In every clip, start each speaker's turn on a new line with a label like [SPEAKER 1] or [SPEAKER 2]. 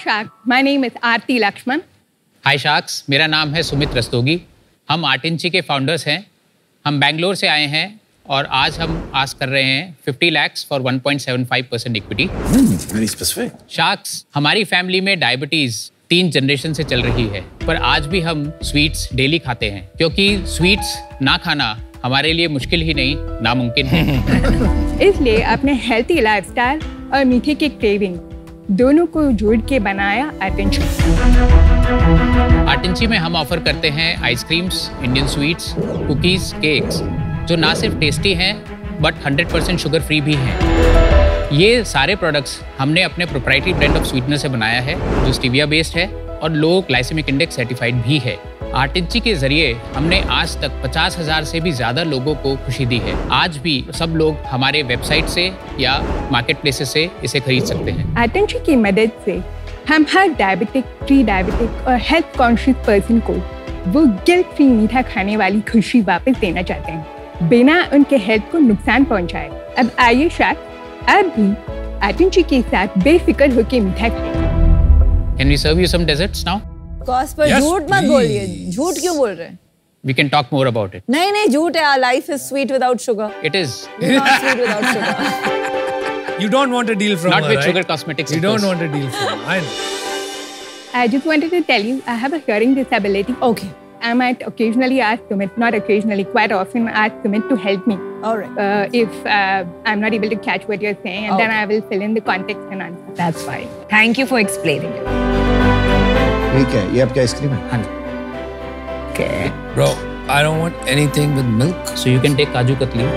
[SPEAKER 1] Shark. My name is Aarti Lakshman.
[SPEAKER 2] Hi Sharks, मेरा नाम है सुमित रस्तोगी. हम आर्टिंची के फाउंडर्स हैं. हम बेंगलोर से आए हैं और आज हम आस्क कर रहे हैं 50 lakhs for 1.75% equity.
[SPEAKER 3] Very specific.
[SPEAKER 2] Sharks, हमारी फैमिली में डायबिटीज 3 जनरेशन से चल रही है, पर आज भी हम स्वीट्स डेली खाते हैं क्योंकि स्वीट्स ना खाना हमारे लिए मुश्किल ही नहीं नामुमकिन है.
[SPEAKER 1] इसलिए अपने हेल्थी लाइफस्टाइल और मीठे के क्रेविंग दोनों को जोड़ के बनाया आर्टिंची.
[SPEAKER 2] आर्टिंची में हम ऑफर करते हैं ice creams, Indian sweets, cookies, cakes जो ना सिर्फ टेस्टी हैं बट 100% शुगर फ्री भी हैं. ये सारे प्रोडक्ट्स हमने अपने प्रोप्राइटरी ब्रांड ऑफ स्वीटनर से बनाया है जो स्टीविया बेस्ड है और लो ग्लाइसेमिक इंडेक्स सर्टिफाइड भी है. आर्टिंची के जरिए हमने आज तक 50,000 से भी ज्यादा लोगों को खुशी दी है. आज भी सब लोग हमारे वेबसाइट से या मार्केट प्लेसेस से इसे खरीद सकते हैं.
[SPEAKER 1] आर्टिंची की मदद से हम हर डायबिटिक, प्री डायबिटिक और हेल्थ कॉन्शियस पर्सन को वो गिल्ट फ्री मीठा खाने वाली खुशी वापस देना चाहते हैं बिना उनके हेल्थ को नुकसान पहुंचाए. अब आइए शार्क, आप भी आर्टिंची के साथ बेफिक्र होकर मीठा खाएं.
[SPEAKER 2] Can we serve you some desserts now?
[SPEAKER 4] Cost पर झूठ मत बोलिए. झूठ क्यों बोल रहे हैं?
[SPEAKER 2] We can talk more about it.
[SPEAKER 4] नहीं झूठ है. Life is sweet without sugar.
[SPEAKER 2] It is.
[SPEAKER 4] Not sweet without sugar.
[SPEAKER 3] You don't want a deal from
[SPEAKER 2] Not
[SPEAKER 3] her,
[SPEAKER 2] with
[SPEAKER 3] right?
[SPEAKER 2] Sugar Cosmetics.
[SPEAKER 3] You don't want a deal from her. I know.
[SPEAKER 1] I just wanted to tell you, I have a hearing disability.
[SPEAKER 4] Okay.
[SPEAKER 1] I might occasionally ask Sumit, not occasionally, quite often ask Sumit to help me.
[SPEAKER 4] All right.
[SPEAKER 1] If I'm not able to catch what you're saying, and then I will fill in the context and answer.
[SPEAKER 4] That's fine. Thank you for explaining it.
[SPEAKER 5] ठीक है, ये आपकी ice cream है.
[SPEAKER 2] हाँ जी.
[SPEAKER 4] Okay.
[SPEAKER 3] Bro, I don't want anything with milk.
[SPEAKER 2] So you can take Kaju Katli.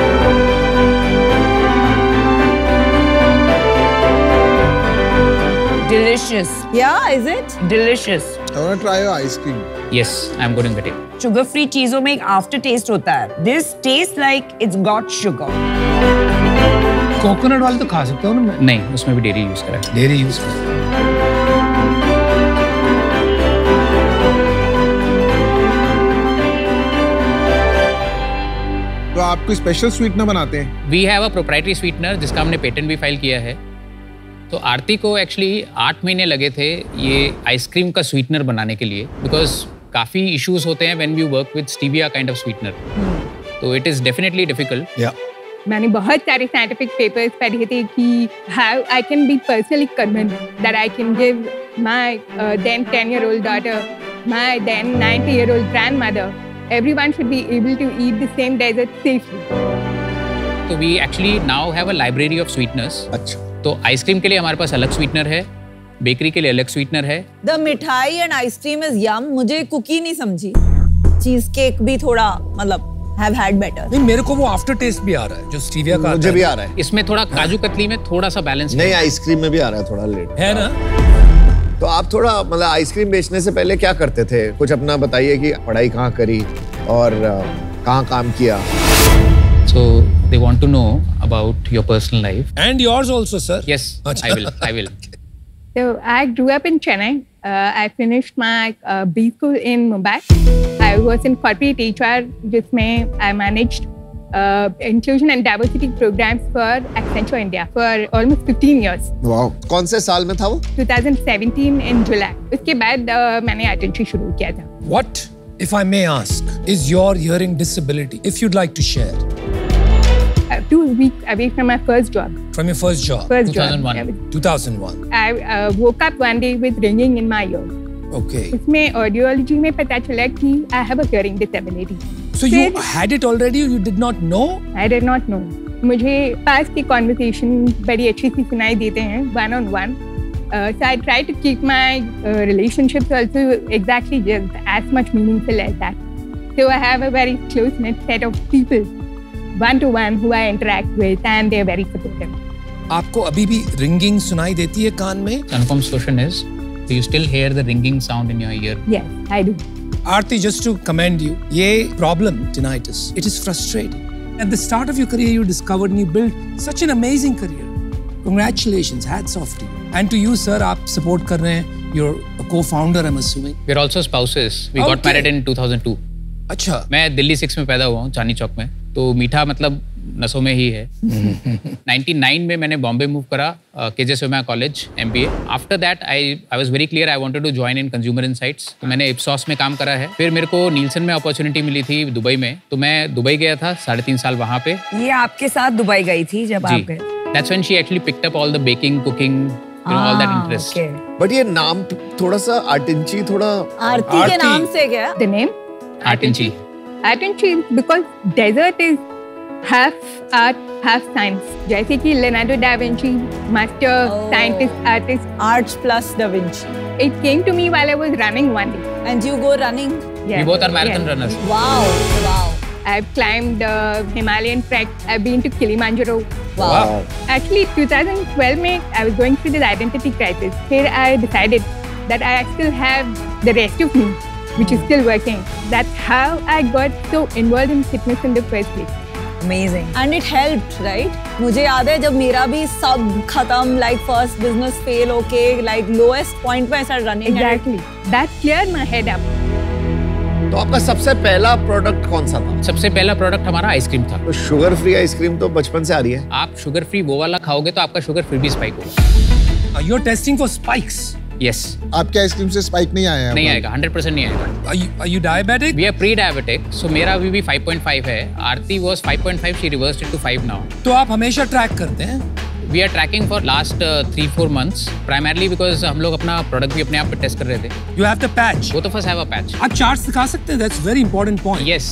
[SPEAKER 4] Delicious. Yeah, is it? Delicious.
[SPEAKER 5] I want to try your ice cream.
[SPEAKER 2] Yes, I'm going to get it.
[SPEAKER 4] Sugar free चीजों में एक after test होता है. This tastes like it's got sugar.
[SPEAKER 3] Coconut वाले तो खा सकता हूँ ना मैं.
[SPEAKER 2] नहीं, उसमें भी डेयरी यूज करा है.
[SPEAKER 3] डेयरी यूज कर.
[SPEAKER 5] तो आप कोई स्पेशल स्वीटनर बनाते हैं?
[SPEAKER 2] We have a proprietary sweetener जिसका हमने पेटेंट भी फाइल किया है. तो आरती को एक्चुअली 8 महीने लगे थे ये आइसक्रीम का स्वीटनर बनाने के लिए बिकॉज काफ़ी इश्यूज होते हैं when we work with stevia kind of sweetener. तो इट इज़ डेफिनेटली डिफिकल्ट.
[SPEAKER 1] मैंने बहुत सारे साइंटिफिक पेपर्स पढ़े थे कि how I can be personally convinced that I can give my then 10-year-old daughter, my then 90-year-old grandmother, everyone should be able to eat the same dessert safely.
[SPEAKER 2] तो we actually now have a library of sweeteners.
[SPEAKER 5] अच्छा.
[SPEAKER 2] तो ice cream के लिए हमारे पास अलग sweetener है, bakery के लिए अलग स्वीटनर है.
[SPEAKER 4] The मिठाई एंड आइसक्रीम इज यम. मुझे कुकी नहीं समझी. चीज केक भी थोड़ा मतलब have had better.
[SPEAKER 3] नहीं, मेरे को वो आफ्टर टेस्ट भी आ रहा है जो स्टीविया का.
[SPEAKER 5] मुझे भी आ रहा है.
[SPEAKER 2] इसमें थोड़ा काजू कतली में थोड़ा सा बैलेंस
[SPEAKER 5] नहीं, आइसक्रीम में भी आ रहा है थोड़ा लेट.
[SPEAKER 3] है ना.
[SPEAKER 5] तो आप थोड़ा मतलब आइसक्रीम बेचने से पहले क्या करते थे? कुछ अपना बताइए कि पढ़ाई कहाँ करी और कहाँ काम किया.
[SPEAKER 2] So they want to know about your personal life.
[SPEAKER 3] And yours also, sir.
[SPEAKER 2] Yes, I will.
[SPEAKER 1] So I grew up in Chennai. I finished my B school in Mumbai. I was in corporate HR, जिसमें I managed inclusion and diversity programs for Accenture India for almost 15 years.
[SPEAKER 5] वाह. कौन से साल में था वो?
[SPEAKER 1] 2017 in July. उसके बाद मैंने आर्टिंची शुरू किया था.
[SPEAKER 3] What, if I may ask, is your hearing disability? If you'd like to share.
[SPEAKER 1] 2 weeks away from my first job.
[SPEAKER 3] From your first job.
[SPEAKER 2] 2001.
[SPEAKER 3] 2001.
[SPEAKER 1] I woke up one day with ringing in my ear.
[SPEAKER 3] Okay.
[SPEAKER 1] इसमें audiology में पता चला कि I have a hearing disability.
[SPEAKER 3] So you had it already? You did not know?
[SPEAKER 1] I did not know. मुझे पास की conversation बड़ी अच्छी सी सुनाई देते हैं one-on-one. So I try to keep my relationships also exactly just as much meaningful as that. So I have a very close-knit set of people, one-to-one, who I interact with, and they're very supportive.
[SPEAKER 3] आपको अभी भी ringing सुनाई देती है कान में?
[SPEAKER 2] Confirmed question is, do you still hear the ringing sound in your ear?
[SPEAKER 1] Yes, I do.
[SPEAKER 3] Aarti, just to commend you, ये problem, tinnitus, it is frustrating. At the start of your career, you discovered and you built such an amazing career. Congratulations, hats off to you. And to you, sir, आप support कर रहे हैं. You're a co-founder, I'm assuming.
[SPEAKER 2] We're also spouses. We got married in 2002.
[SPEAKER 3] अच्छा.
[SPEAKER 2] मैं दिल्ली 6 में पैदा हुआ हूँ, चांदनी चौक में. तो मीठा मतलब नसों में ही है। 99 में मैंने बॉम्बे मूव करा, KJ Somaiya college MBA। After that I was very clear I wanted to join in consumer insights. तो मैंने इप्सॉस में काम करा है। फिर मेरे को नीलसन में अपॉर्चुनिटी मिली थी दुबई में, तो मैं दुबई गया था 3.5 साल वहाँ पे।
[SPEAKER 4] ये आपके साथ दुबई गई थी जब आप गए?
[SPEAKER 2] That's when she actually picked up all the baking, cooking, you know, all that interest.
[SPEAKER 5] But ये नाम थोड़ा सा आर्टिंची, थोड़ा
[SPEAKER 4] आरती के नाम से क्या?
[SPEAKER 1] The name?
[SPEAKER 2] Artinchi.
[SPEAKER 1] Artinchi because desert is half art, half science. जैसे कि Leonardo da Vinci, master scientist, artist.
[SPEAKER 4] Arts plus Da Vinci.
[SPEAKER 1] It came to me while I was running one day.
[SPEAKER 4] And you go running?
[SPEAKER 1] Yeah.
[SPEAKER 2] We both are marathon runners.
[SPEAKER 4] Wow, wow.
[SPEAKER 1] I've climbed Himalayan trek. I've been to Kilimanjaro.
[SPEAKER 4] Wow.
[SPEAKER 1] Actually, 2012 में I was going through this identity crisis. Here I decided that I still have the rest of me, which is still working. That's how I got so involved in fitness in the first place.
[SPEAKER 4] Amazing. And it helped, right? मुझे याद है जब मेरा भी सब खत्म, like first business fail, okay, like lowest point पे ऐसा running.
[SPEAKER 1] Exactly. That cleared my head up.
[SPEAKER 5] तो आपका सबसे पहला प्रोडक्ट कौन सा था?
[SPEAKER 2] सबसे पहला प्रोडक्ट हमारा आइसक्रीम था।
[SPEAKER 5] तो शुगर फ्री आइसक्रीम तो बचपन से आ रही है।
[SPEAKER 2] आप शुगर फ्री वो वाला खाओगे तो आपका शुगर फिर भी स्पाइक होगा।
[SPEAKER 3] You're testing for spikes.
[SPEAKER 2] Yes.
[SPEAKER 6] आपके आइसक्रीम से स्पाइक नहीं आया है?
[SPEAKER 2] नहीं आएगा, 100% नहीं आएगा।
[SPEAKER 3] Are you diabetic?
[SPEAKER 2] We are pre-diabetic, so मेरा अभी भी 5.5 है। आरती was 5.5, she reversed it to 5 now.
[SPEAKER 3] तो आप हमेशा ट्रैक करते हैं?
[SPEAKER 2] We are tracking for last 3-4 months, primarily because हम लोग अपना प्रोडक्ट भी अपने आप पे टेस्ट कर रहे थे।
[SPEAKER 3] You have the patch.
[SPEAKER 2] Both of us have a patch.
[SPEAKER 3] आप चार्ट्स दिखा सकते हैं? That's very important point.
[SPEAKER 2] Yes.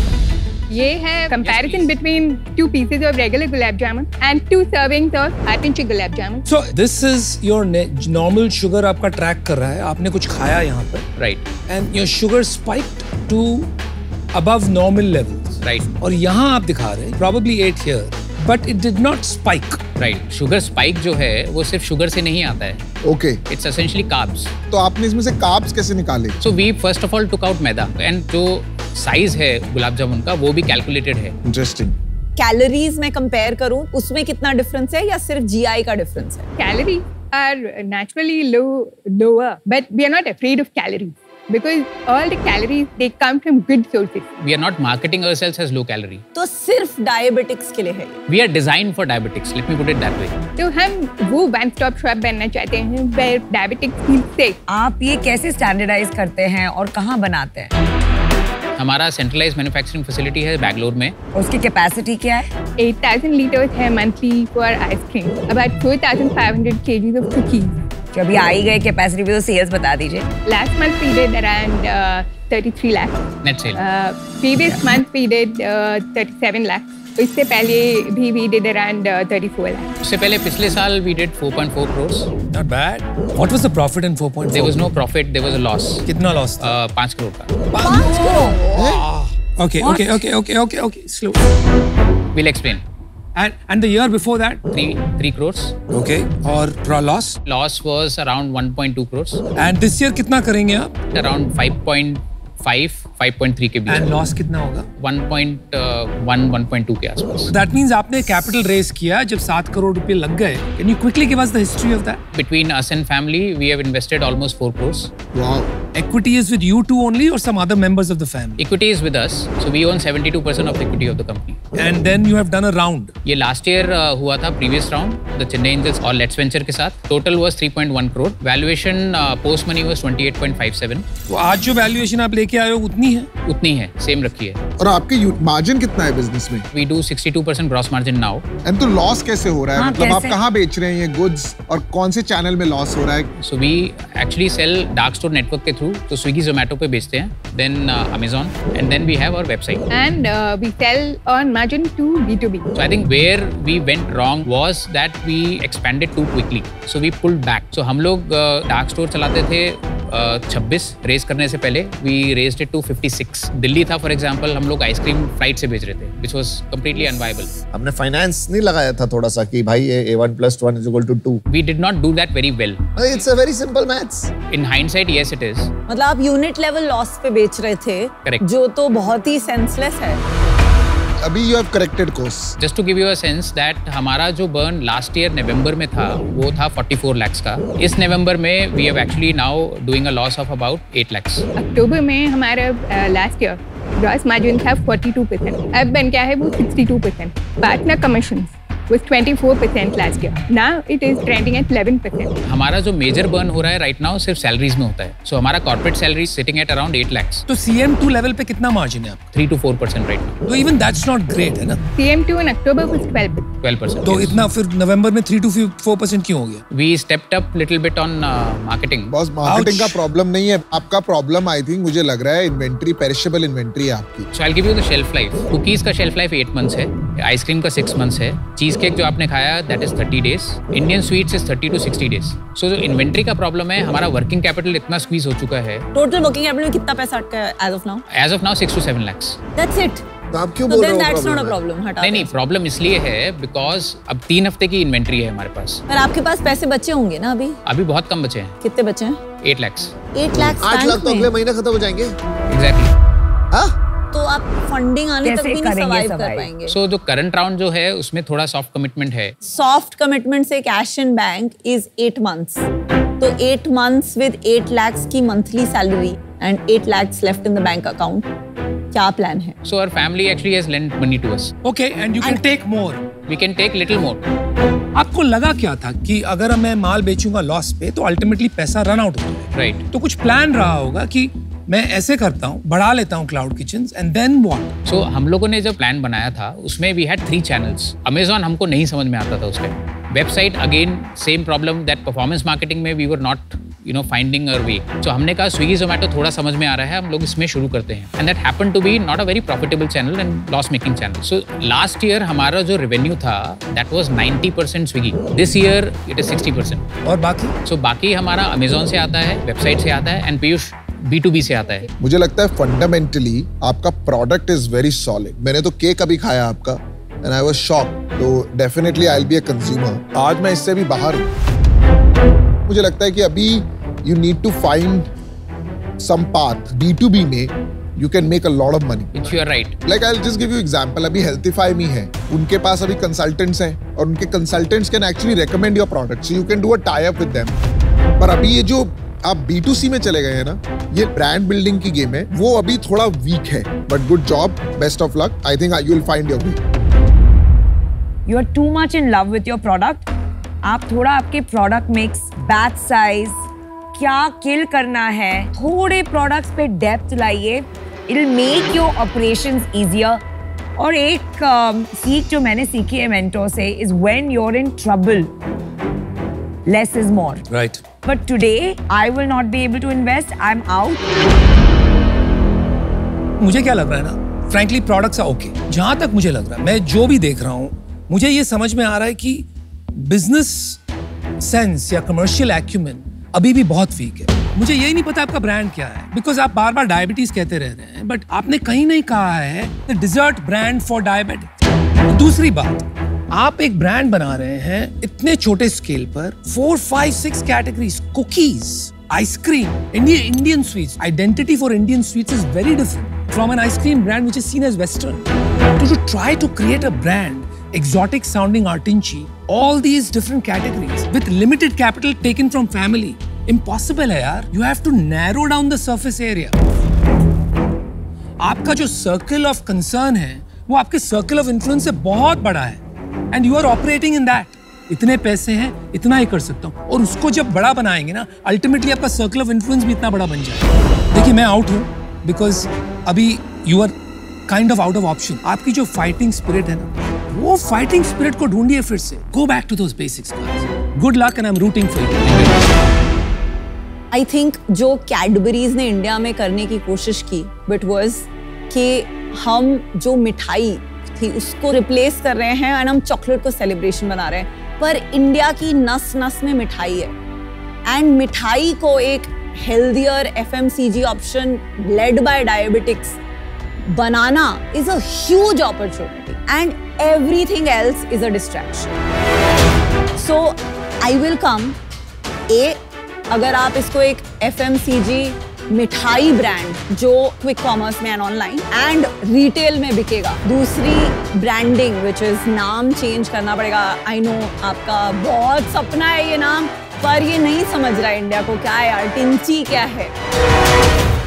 [SPEAKER 1] ये है comparison between 2 pieces of regular gulab jamun and 2 servings of Artinchi gulab jamun.
[SPEAKER 3] So this is your normal sugar आपका track कर रहा है, आपने कुछ खाया यहाँ पर,
[SPEAKER 2] Right.
[SPEAKER 3] and your sugar spiked to above normal levels.
[SPEAKER 2] Right.
[SPEAKER 3] और यहाँ आप दिखा रहे हैं probably 8 here, but it did not spike.
[SPEAKER 2] Right. Sugar spike जो है वो सिर्फ शुगर से नहीं आता है।
[SPEAKER 6] Okay,
[SPEAKER 2] It's essentially carbs.
[SPEAKER 6] तो आपने इसमें से कार्ब्स कैसे निकाले?
[SPEAKER 2] So we first of all took out maida and जो साइज है गुलाब जामुन का वो भी कैलकुलेटेड है।
[SPEAKER 6] इंटरेस्टिंग।
[SPEAKER 4] कैलोरीज में कंपेयर करूं उसमें कितना डिफरेंस है या सिर्फ GI का डिफरेंस है?
[SPEAKER 1] Calories are naturally lower, but we are not afraid of calories because all the calories they come from good sources.
[SPEAKER 2] We are not marketing ourselves as low calorie.
[SPEAKER 4] तो सिर्फ diabetics के लिए है।
[SPEAKER 2] We are designed for diabetics. Let me put it that way.
[SPEAKER 1] तो हम वो one stop shop बनना चाहते हैं where diabetics feel safe.
[SPEAKER 4] आप ये कैसे स्टैंडर्डाइज करते हैं और कहाँ बनाते हैं?
[SPEAKER 2] हमारा सेंट्रलाइज मैन्युफैक्चरिंग फैसिलिटी है बैंगलोर में।
[SPEAKER 4] उसकी कैपेसिटी क्या है?
[SPEAKER 1] 8,000 liters है monthly for ice cream. About 4,500 kgs of cookies.
[SPEAKER 4] जो अभी आई गए कैपेसिटी भी तो सेल्स बता दीजिए।
[SPEAKER 1] Last month we did around 33 lakhs.
[SPEAKER 2] Net sale.
[SPEAKER 1] Previous month we did 37 lakhs. इससे पहले भी we did around 34 lakhs.
[SPEAKER 2] उससे पहले पिछले साल we did 4.4 crores.
[SPEAKER 3] Not bad. What was the profit in 4.4?
[SPEAKER 2] There was no profit, there was a loss.
[SPEAKER 3] कितना loss था?
[SPEAKER 2] 5 करोड़ का।
[SPEAKER 4] 5 crore?
[SPEAKER 3] Okay. Slow.
[SPEAKER 2] We'll explain.
[SPEAKER 3] And the year before that?
[SPEAKER 2] 3 crores.
[SPEAKER 3] Okay. और loss?
[SPEAKER 2] Loss was around 1.2 crores.
[SPEAKER 3] And this year कितना करेंगे आप?
[SPEAKER 2] Around 5.5, 5.3 के बीच।
[SPEAKER 3] And loss कितना होगा?
[SPEAKER 2] 1.1, 1.2 के आसपास।
[SPEAKER 3] That means आपने capital raise किया जब 7 करोड़ रुपए लग गए। Can you quickly give us the history of that?
[SPEAKER 2] Between us and family, we have invested almost 4 crores.
[SPEAKER 6] Wow.
[SPEAKER 3] Equity is with you two only or some other members of the family?
[SPEAKER 2] Equity is with us, so we own 72% of the equity of the company.
[SPEAKER 3] And then you have done a round.
[SPEAKER 2] ये last year हुआ था previous round, the Chennai Angels और Let's Venture के साथ. Total was 3.1 crore. Valuation post money was 28.57.
[SPEAKER 3] तो आज जो valuation आप लेके आए हो उतनी है?
[SPEAKER 2] उतनी है, same रखी है।
[SPEAKER 6] और आपके मार्जिन कितना है बिजनेस में?
[SPEAKER 2] We do 62% gross margin now.
[SPEAKER 6] And तो लॉस कैसे हो रहा है?
[SPEAKER 4] हाँ,
[SPEAKER 6] मतलब आप
[SPEAKER 4] कैसे?
[SPEAKER 6] कहाँ बेच रहे हैं ये गुड्स और कौन से चैनल में लॉस हो रहा है?
[SPEAKER 2] So we actually sell dark store network के through. तो Swiggy, Zomato पे बेचते हैं. Then Amazon and then we have our website.
[SPEAKER 1] And we sell on margin to B2B.
[SPEAKER 2] So I think where we went wrong was that we expanded too quickly. So we pulled back. So हम लोग dark store चलाते थे 26 raise करने से पहले we raised it to 56. Delhi था for example, हम लोग आइसक्रीम फ्लाइट से भेज रहे थे which was completely unviable.
[SPEAKER 5] हमने फाइनेंस नहीं लगाया था थोड़ा सा कि भाई ये A1 + 1 = 2?
[SPEAKER 2] We did not do that very well.
[SPEAKER 5] It's a very simple maths.
[SPEAKER 2] In hindsight, yes it is.
[SPEAKER 4] मतलब आप यूनिट लेवल लॉस पे बेच रहे थे,
[SPEAKER 2] Correct.
[SPEAKER 4] जो तो बहुत ही सेंसलेस है।
[SPEAKER 6] अभी you have corrected course.
[SPEAKER 2] Just to give you a sense that हमारा जो बर्न लास्ट ईयर नवंबर में था वो था 44 lakhs का। इस नवंबर में we have actually now doing a loss of about 8 lakhs.
[SPEAKER 1] अक्टूबर में हमारा लास्ट ईयर ग्रॉस मार्जिन था 42%, अब बन गया है वो 62%. Partner commission was 24% last year. Now it is trending at 11%.
[SPEAKER 2] हमारा जो मेजर बर्न हो रहा है राइट नाउ सिर्फ सैलरीज में होता है. सो हमारा corporate salary sitting at around 8 lakhs.
[SPEAKER 3] तो CM2 लेवल पे कितना मार्जिन है आपका?
[SPEAKER 2] 3 to 4% राइट नाउ.
[SPEAKER 3] तो इवन दैट्स नॉट ग्रेट है ना?
[SPEAKER 1] CM2 in October was 12%.
[SPEAKER 3] तो इतना फिर नवंबर में 3 to 4% क्यों हो गया?
[SPEAKER 2] We stepped up little bit on marketing.
[SPEAKER 6] Boss marketing का प्रॉब्लम नहीं है आपका प्रॉब्लम. आई थिंक मुझे लग रहा है इन्वेंट्री, पेरिशेबल इन्वेंट्री है आपकी.
[SPEAKER 2] So I'll give you the shelf life. Cookies का शेल्फ लाइफ 8 months है, आइसक्रीम का 6 months है, चीज केक जो आपने खाया that is 30 days, Indian sweets is 30 to 60 days. So जो इन्वेंट्री का प्रॉब्लम है, हमारा वर्किंग कैपिटल इतना स्क्वीज हो चुका है.
[SPEAKER 4] टोटल वर्किंग कैपिटल में कितना पैसा अटका है as of now?
[SPEAKER 2] As of now 6 to 7 lakhs.
[SPEAKER 4] That's it.
[SPEAKER 5] तो आप क्यों
[SPEAKER 4] So
[SPEAKER 5] बोल रहे
[SPEAKER 4] then
[SPEAKER 5] हो
[SPEAKER 4] that's not a
[SPEAKER 5] problem?
[SPEAKER 4] problem. हटा
[SPEAKER 2] नहीं, प्रॉब्लम इसलिए है बिकॉज अब 3 हफ्ते की इन्वेंट्री है हमारे पास.
[SPEAKER 4] पर आपके पास पैसे बचे होंगे ना अभी?
[SPEAKER 2] अभी बहुत कम बचे हैं.
[SPEAKER 4] कितने बचे हैं?
[SPEAKER 2] 8 lakhs.
[SPEAKER 4] 8 लाख
[SPEAKER 5] 8 लाख तो अगले महीने खत्म हो जाएंगे.
[SPEAKER 2] Exactly.
[SPEAKER 5] हाँ?
[SPEAKER 4] तो आप फंडिंग आने तक भी नहीं सर्वाइव कर पाएंगे.
[SPEAKER 2] So जो करंट राउंड जो है उसमें थोड़ा सॉफ्ट कमिटमेंट है.
[SPEAKER 4] सॉफ्ट कमिटमेंट से cash in bank is 8 months. तो 8 months with 8 lakhs की monthly salary and 8 lakhs left in the bank account, क्या प्लान है?
[SPEAKER 2] So our family actually has lent money to us.
[SPEAKER 3] Okay, and you can take more.
[SPEAKER 2] We can take little more.
[SPEAKER 3] आपको लगा क्या था कि अगर मैं माल बेचूंगा लॉस पे तो अल्टीमेटली पैसा रन आउट होगा.
[SPEAKER 2] Right.
[SPEAKER 3] तो कुछ प्लान रहा होगा कि मैं ऐसे करता हूँ, बढ़ा लेता हूँ cloud kitchens and then what?
[SPEAKER 2] So हम लोगों ने जब प्लान बनाया था उसमें we had 3 channels. Amazon हमको नहीं समझ में आता था उस time. Website again same problem that performance marketing में we were not finding our way. तो हमने कहा स्विगी जोमेटो थोड़ा समझ में आ रहा है, हम लोग इसमें शुरू करते हैं. And that happened to be not a very profitable channel and loss making channel. So last year हमारा जो रेवेन्यू था that was 90% Swiggy. This year it is 60%.
[SPEAKER 3] और बाकी?
[SPEAKER 2] सो बाकी हमारा अमेजोन से आता है, वेबसाइट से आता है एंड पीयूष B2B से आता है.
[SPEAKER 6] मुझे लगता है फंडामेंटली आपका प्रोडक्ट इज वेरी सॉलिड. मैंने तो केक अभी खाया आपका एंड आई वाज शॉक्ड. तो definitely I will be a consumer. आज मैं इससे भी बाहर हूं. मुझे लगता है कि अभी you need to find some path. B2B में you can make a lot of money.
[SPEAKER 2] Which you are right.
[SPEAKER 6] Like I'll just give you example. अभी Healthify में है, उनके पास अभी consultants हैं और उनके consultants can actually recommend your product, so you can do a tie-up with them. पर अभी ये जो आप B2C में चले गए हैं ना, ये ब्रांड बिल्डिंग की गेम है, वो अभी थोड़ा वीक है. But good job, best of luck. I think you will find your way.
[SPEAKER 7] You are too much in love with your product. आप थोड़ा आपके प्रोडक्ट मिक्स, बैच साइज, क्या किल करना है, थोड़े प्रोडक्ट्स पे डेप्थ लाइए. It'll make your operations easier. और एक सीख जो मैंने सीखी है मेंटोर से is when you're in trouble, less is more.
[SPEAKER 3] Right.
[SPEAKER 7] But today I will not be able to invest. I'm out.
[SPEAKER 3] मुझे क्या लग रहा है ना, फ्रैंकली प्रोडक्ट्स आर ओके. जहां तक मुझे लग रहा है, मैं जो भी देख रहा हूं, मुझे ये समझ में आ रहा है कि बिजनेस सेंस या कमर्शियल एक्यूमेन अभी भी बहुत वीक है. मुझे यही नहीं पता आपका ब्रांड क्या है, बिकॉज आप बार बार डायबिटीज कहते रह रहे हैं, बट आपने कहीं नहीं कहा है the dessert brand for diabetic. दूसरी बात, आप एक ब्रांड बना रहे हैं इतने छोटे स्केल पर, 4, 5, 6 categories, cookies, ice cream, Indian sweets. Identity for Indian sweets is very different from an ice cream brand which is seen as Western. To try to create a brand, exotic sounding artinchi, all these different categories with limited capital taken from family, impossible है यार. You have to narrow down the surface area. आपका जो circle of concern है, वो आपके circle of influence से बहुत बड़ा है. And you are operating in that. इतने पैसे हैं, इतना ही कर सकता हूँ. और उसको जब बड़ा बनाएंगे ना, अल्टीमेटली आपका सर्कल ऑफ इन्फ्लुएंस भी इतना बड़ा बन जाएगा. देखिए, मैं आउट हूँ बिकॉज अभी you are kind of out of option. आपकी जो फाइटिंग स्पिरिट है ना, वो फाइटिंग स्पिरिट को ढूंढिए फिर से. Go back to those basics. Good luck and I am rooting for you.
[SPEAKER 4] I think जो कैडबरीज ने इंडिया में करने की कोशिश की, बट वाज कि हम जो मिठाई थी उसको रिप्लेस कर रहे हैं एंड हम चॉकलेट को सेलिब्रेशन बना रहे हैं. पर इंडिया की नस नस में मिठाई है एंड मिठाई को एक healthier FMCG option led by diabetics बनाना is a huge opportunity and everything else is a distraction. So I will come. अगर आप इसको एक FMCG मिठाई ब्रांड जो क्विक कॉमर्स में एंड ऑनलाइन एंड रिटेल में बिकेगा. दूसरी ब्रांडिंग विच इज नाम चेंज करना पड़ेगा. आई नो आपका बहुत सपना है ये नाम, पर ये नहीं समझ रहा है इंडिया को क्या है यार. टिंची क्या है?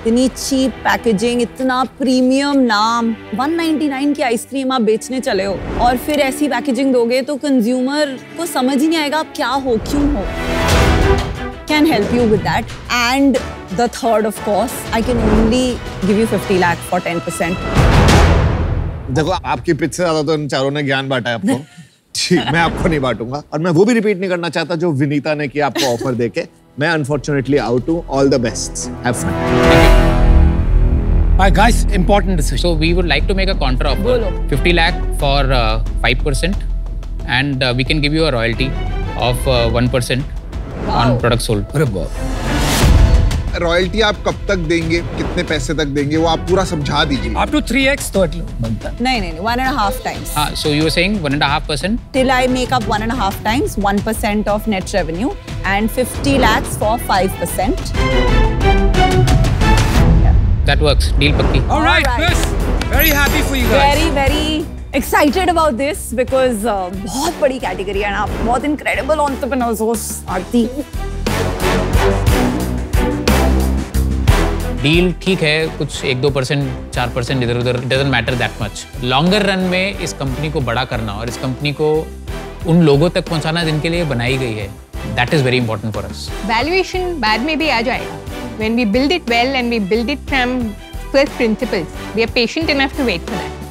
[SPEAKER 4] इतनी चीप पैकेजिंग, इतना प्रीमियम नाम, 199 की आइसक्रीम आप बेचने चले हो और फिर ऐसी पैकेजिंग दोगे तो कंज्यूमर को समझ ही नहीं आएगा आप क्या हो, क्यों हो। Can help you with that. And the third, of course, I can only give you 50 lakh for 10%.
[SPEAKER 5] देखो आपकी पिच से ज्यादा तो इन चारों ने ज्ञान बांटा है आपको। ठीक, मैं आपको नहीं बांटूंगा और मैं वो भी रिपीट नहीं करना चाहता जो विनीता ने किया आपको ऑफर देके। मैं अनफॉर्चुनेटली आउट हूँ। All the best, have fun.
[SPEAKER 3] Guys, important decision.
[SPEAKER 2] So we would like to make a counter offer, 50 lakh for 5%, and we can give you a royalty of 1% on product sold.
[SPEAKER 3] अरे बाप।
[SPEAKER 6] Royalty आप कब तक देंगे, कितने पैसे तक देंगे, वो आप पूरा समझा दीजिए।
[SPEAKER 3] Up to 3x तो बनता है।
[SPEAKER 4] नहीं, 1.5 times.
[SPEAKER 2] So you were saying 1.5%?
[SPEAKER 4] Till I make up 1.5 times, 1% of net revenue, and 50 lakhs for 5%.
[SPEAKER 2] That works. Deal pakki.
[SPEAKER 3] All right, Chris. Very happy for you guys.
[SPEAKER 4] Very, very excited about this because बहुत बड़ी category है ना, आप बहुत incredible entrepreneurs हो, आरती।
[SPEAKER 2] Deal ठीक है, कुछ 1-2%, 4% इधर उधर, doesn't matter that much. Longer run में इस कंपनी को बड़ा करना और इस कंपनी को उन लोगों तक पहुंचाना जिनके लिए बनाई गई है, that is very important for us.
[SPEAKER 1] Valuation बाद में भी आ जाएगा। When we build it well and we build it from first principles, we are patient enough to wait for that.